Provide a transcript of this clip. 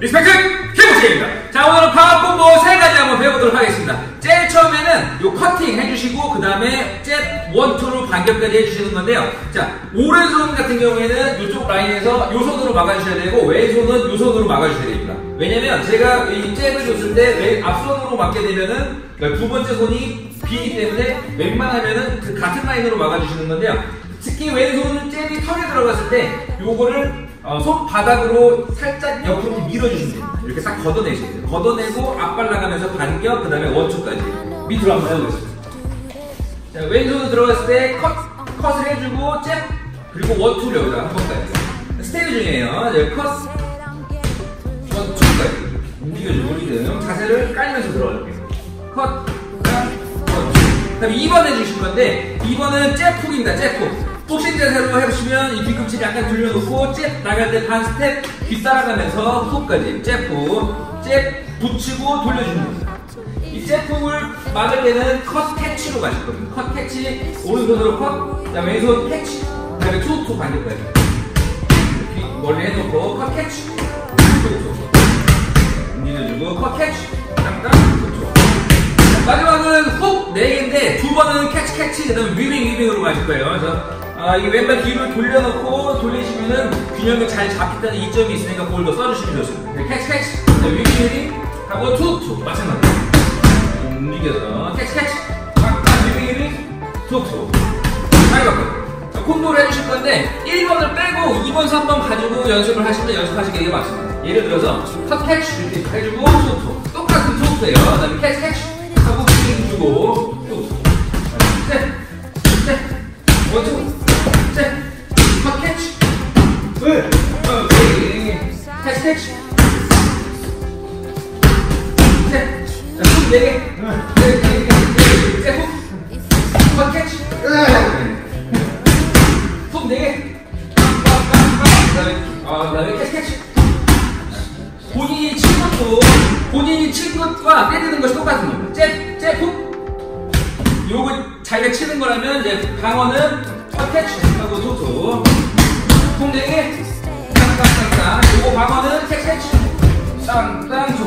리스펙트 김우식입니다. 자, 오늘은 파워 콤보 3가지 한번 배워보도록 하겠습니다. 제일 처음에는 요 커팅 해주시고 그 다음에 잽 1, 2로 반격까지 해주시는 건데요. 자, 오른손 같은 경우에는 이쪽 라인에서 요 손으로 막아주셔야 되고 왼손은 요 손으로 막아주셔야 됩니다. 왜냐면 제가 이 잽을 줬을 때 앞손으로 막게 되면은 두 번째 손이 비기 때문에 웬만하면은 그 같은 라인으로 막아주시는 건데요. 특히 왼손은 잽이 턱에 들어갔을 때 요거를 손바닥으로 살짝 옆으로 밀어주시면 됩니다. 이렇게 싹 걷어내셔야 돼요. 걷어내고 앞발 나가면서 반격, 그 다음에 원투까지 밑으로 한번 해보겠습니다. 자, 왼손으로 들어갔을 때 컷을 해주고 잽, 그리고 원투를 여기다가 한 번까지. 스텝이 중요해요. 컷, 원투까지 움직여주고 우리는 자세를 깔면서 들어갈게요. 컷, 원투. 그 다음에 2번 해주실 건데 2번은 잽훅입니다. 잽훅. 복싱 자세로 해보시면 이 뒤꿈치를 약간 돌려놓고 잽 나갈 때 반 스텝 뒤 따라가면서 훅까지 잽훅, 잽 붙이고 돌려주는 겁니다. 이 잽훅을 막을 때는 컷 캐치로 가실 겁니다. 컷 캐치, 오른손으로 컷, 그 다음에 왼손 캐치, 그 다음에 투 반격까지 이렇게 멀리 해놓고 컷 캐치, 투 움직여주고 컷 캐치, 땅땅 투. 마지막은 훅 4개인데 2번은 캐치, 그 다음에 위빙으로 가실 거예요. 그래서 이게 왼발 뒤로 돌려놓고 돌리시면은 균형이 잘 잡혔다는 이점이 있으니까 그걸 더 써주시면 좋습니다. 캐치, 위빙 하고 투 마찬가지. 움직여서 캐치, 위빙 투. 잘 봤고요. 콤보를 해주실 건데 1번을 빼고 2번, 3번 가지고 연습을 하시면 연습하시기에 맞습니다. 예를 들어서 컷 캐치 이렇게 해주고 투. 똑같은 투예요. 그 다음에 캐치 하고 위빙 주고 투. 스텝, 원투. 컷 캐치. 오케이. 캐치. 훅 4개. 컷 캐치. 훅 4개. 그 다음에 캐치. 본인이 친 것과 때리는 것이 똑같은 겁니다. 잽, 훅. 요거 자기가 치는 거라면 이제 방어는 컷 캐치 하고 투. 훅 4개. 땅땅땅땅. 요거 방어는 캐치. 땅땅.